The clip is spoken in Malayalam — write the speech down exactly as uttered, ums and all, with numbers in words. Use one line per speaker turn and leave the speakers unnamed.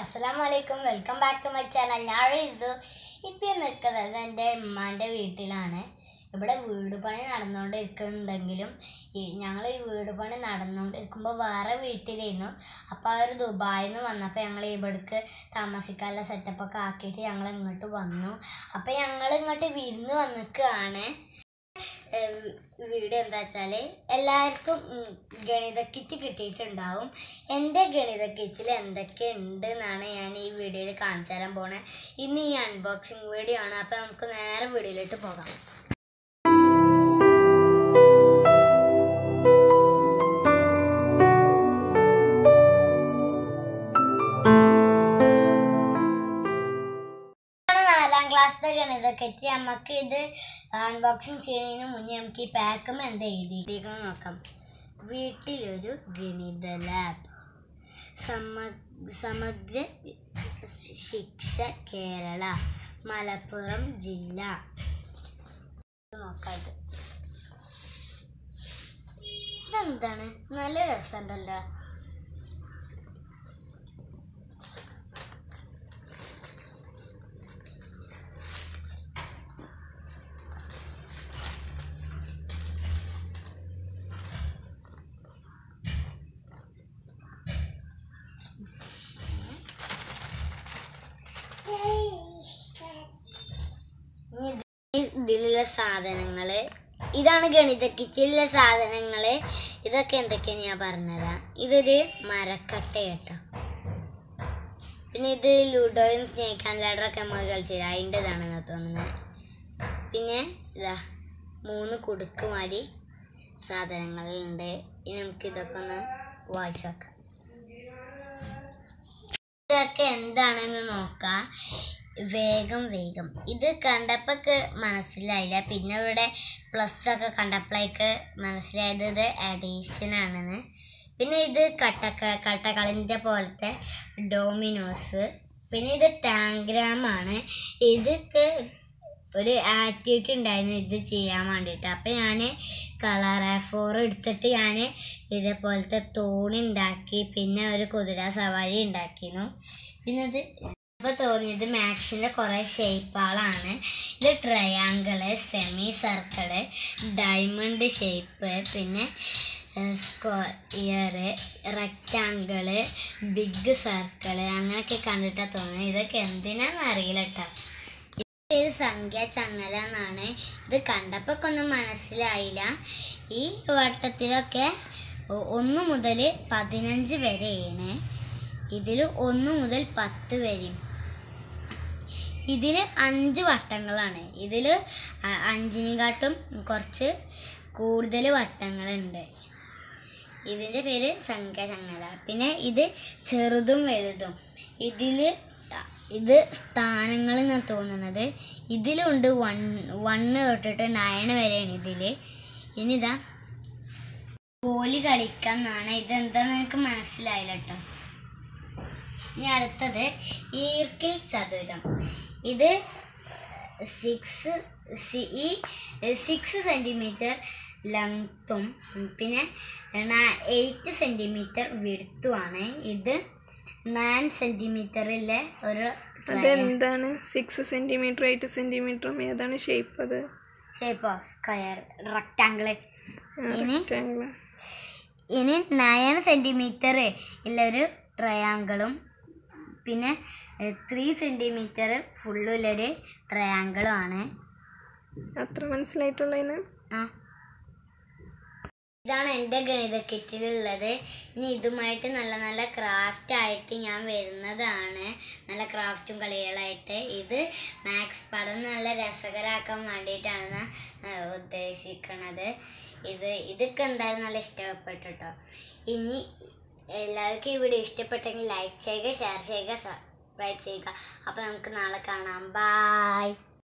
അസ്സലാമലൈക്കും, welcome back to my channel. ഞാൻ ഇത് ഇപ്പം നിൽക്കുന്നത് എൻ്റെ ഉമ്മാൻ്റെ വീട്ടിലാണ്. ഇവിടെ വീട് പണി നടന്നുകൊണ്ടിരിക്കുന്നുണ്ടെങ്കിലും ഈ ഞങ്ങൾ ഈ വീട് പണി നടന്നുകൊണ്ടിരിക്കുമ്പോൾ വേറെ വീട്ടിലായിരുന്നു. അപ്പോൾ അവർ ദുബായിൽ നിന്ന് വന്നപ്പോൾ ഞങ്ങൾ ഇവിടേക്ക് താമസിക്കാനുള്ള സെറ്റപ്പൊക്കെ ആക്കിയിട്ട് ഞങ്ങൾ ഇങ്ങോട്ട് വന്നു. അപ്പോൾ ഞങ്ങൾ ഇങ്ങോട്ട് വിരുന്ന് വന്നിക്കുകയാണ്. വീഡിയോ എന്താ വെച്ചാൽ എല്ലാവർക്കും ഗണിത കിറ്റ് കിട്ടിയിട്ടുണ്ടാവും. എൻ്റെ ഗണിത കിറ്റിൽ എന്തൊക്കെ ഉണ്ട് എന്നാണ് ഞാൻ ഈ വീഡിയോയിൽ കാണിച്ചു തരാൻ പോണേ. ഇന്ന് ഈ അൺബോക്സിങ് വീഡിയോ ആണ്. അപ്പോൾ നമുക്ക് നേരെ വീഡിയോയിലോട്ട് പോകാം. ക്ലാസ്സിലെ ഗണിത കിറ്റ്. നമുക്ക് ഇത് അൺബോക്സിങ് ചെയ്യുന്നതിന് മുന്നേ നമുക്ക് ഈ പാക്കും എന്താ എഴുതിയിരിക്കണം നോക്കാം. വീട്ടിലൊരു ഗണിത ലാബ്, സമഗ്ര ശിക്ഷ കേരള, മലപ്പുറം ജില്ല. നോക്കാം ഇത് ഇതെന്താണ്, നല്ല രസമുണ്ടല്ലോ. ഇതിലുള്ള സാധനങ്ങള് ഇതാണ് ഗണിത കിറ്റിലുള്ള സാധനങ്ങള്. ഇതൊക്കെ എന്തൊക്കെയാണ് ഞാൻ പറഞ്ഞുതരാം. ഇതൊരു മരക്കട്ട കേട്ടോ. പിന്നെ ഇത് ലുഡോയും സ്നേക്ക് ആൻഡ് ലാഡറൊക്കെ നമ്മൾ കളിച്ചില്ല, അതിൻ്റെ ഇതാണെന്ന് തോന്നുന്നത്. പിന്നെ ഇതാ മൂന്ന് കുടുക്കുമാരി സാധനങ്ങളുണ്ട്. ഇനി നമുക്ക് ഇതൊക്കെ ഒന്ന് വായിച്ചു നോക്കാം. ഇതൊക്കെ എന്താണെന്ന് നോക്കാം. വേഗം വേഗം ഇത് കണ്ടപ്പോൾ മനസ്സിലായില്ല. പിന്നെ ഇവിടെ പ്ലസ് ഒക്കെ കണ്ടപ്പോഴേക്ക് മനസ്സിലായത് ഇത് അഡീഷൻ ആണെന്ന്. പിന്നെ ഇത് കട്ടക്ക കട്ടക്കളിൻ്റെ പോലത്തെ ഡോമിനോസ്. പിന്നെ ഇത് ടാങ്ഗ്രാമാണ്. ഇതൊക്കെ ഒരു ആക്ടിവിറ്റി ഉണ്ടായിരുന്നു ഇത് ചെയ്യാൻ വേണ്ടിയിട്ട്. അപ്പം ഞാൻ കളർ എ ഫോർ എടുത്തിട്ട് ഞാൻ ഇതേപോലത്തെ തോണി ഉണ്ടാക്കി. പിന്നെ ഒരു കുതിര സവാരി ഉണ്ടാക്കിയിരുന്നു. പിന്നെ ഇത് അപ്പോൾ തോന്നിയത് മാക്സിൻ്റെ കുറേ ഷേപ്പുകളാണ്. ഇത് triangle, semi circle, diamond shape, പിന്നെ സ്ക്വയർ, റെക്റ്റാങ്കിള്, ബിഗ് സർക്കിള്, അങ്ങനെയൊക്കെ കണ്ടിട്ടാണ് തോന്നുന്നത്. ഇതൊക്കെ എന്തിനാണെന്ന് അറിയില്ല കേട്ടോ. ഇത് സംഖ്യ ചങ്ങല എന്നാണ്. ഇത് കണ്ടപ്പോൾ ഒന്നും മനസ്സിലായില്ല. ഈ വട്ടത്തിലൊക്കെ ഒന്ന് മുതൽ പതിനഞ്ച് വരെയാണ്. ഇതിൽ ഒന്ന് മുതൽ പത്ത് വരെയും. ഇതിൽ അഞ്ച് വട്ടങ്ങളാണ്. ഇതിൽ അഞ്ചിനെക്കാട്ടും കുറച്ച് കൂടുതൽ വട്ടങ്ങളുണ്ട്. ഇതിൻ്റെ പേര് സംഖ്യ ചങ്ങല. പിന്നെ ഇത് ചെറുതും വലുതും. ഇതിൽ ഇത് സ്ഥാനങ്ങൾ എന്നാണ് തോന്നുന്നത്. ഇതിലുണ്ട് വൺ വണ്ണ് തൊട്ടിട്ട് നയൻ വരെയാണ് ഇതിൽ. ഇനി ഇതാ ഗോലി കളിക്കാന്നാണ്. ഇതെന്താന്ന് എനിക്ക് മനസ്സിലായില്ല കേട്ടോ. ഇനി അടുത്തത് ഈർക്കിൽ ചതുരം. ഇത് സിക്സ് ഈ സിക്സ് സെൻറ്റിമീറ്റർ ലെങ്ത്തും പിന്നെ എയ്റ്റ് സെൻറ്റിമീറ്റർ വിഡ്ത്തുമാണ്. ഇത് നയൻ സെൻറ്റിമീറ്ററിലെ ഒരു
അതെന്താണ് സിക്സ് സെൻറ്റിമീറ്റർ എയ്റ്റ് സെൻറ്റിമീറ്ററും ഏതാണ് ഷേപ്പ്? അത്
ഷേപ്പോ സ്ക്വയർ, റെക്റ്റാങ്കിള്. ഇനി ഇനി നയൻ സെൻറ്റിമീറ്റർ ഉള്ളൊരു ട്രയാങ്കിളും പിന്നെ ത്രീ സെൻറ്റിമീറ്റർ ഫുള്ളുള്ളൊരു ട്രയാങ്കിളും ആണ്.
അത്ര മനസ്സിലായിട്ടുള്ളതിന്
ആ ഇതാണ് എൻ്റെ ഗണിത കിറ്റിലുള്ളത്. ഇനി ഇതുമായിട്ട് നല്ല നല്ല ക്രാഫ്റ്റ് ആയിട്ട് ഞാൻ വരുന്നതാണ്. നല്ല ക്രാഫ്റ്റും കളികളായിട്ട്. ഇത് മാത്സ് പഠനം നല്ല രസകരമാക്കാൻ വേണ്ടിയിട്ടാണ് ഉദ്ദേശിക്കുന്നത്. ഇത് ഇതൊക്കെ എന്തായാലും നല്ല ഇഷ്ടപ്പെട്ടു കേട്ടോ. ഇനി എല്ലാവർക്കും ഈ വീഡിയോ ഇഷ്ടപ്പെട്ടെങ്കിൽ ലൈക്ക് ചെയ്യുക, ഷെയർ ചെയ്യുക, സബ്സ്ക്രൈബ് ചെയ്യുക. അപ്പോൾ നമുക്ക് നാളെ കാണാം. ബായ്.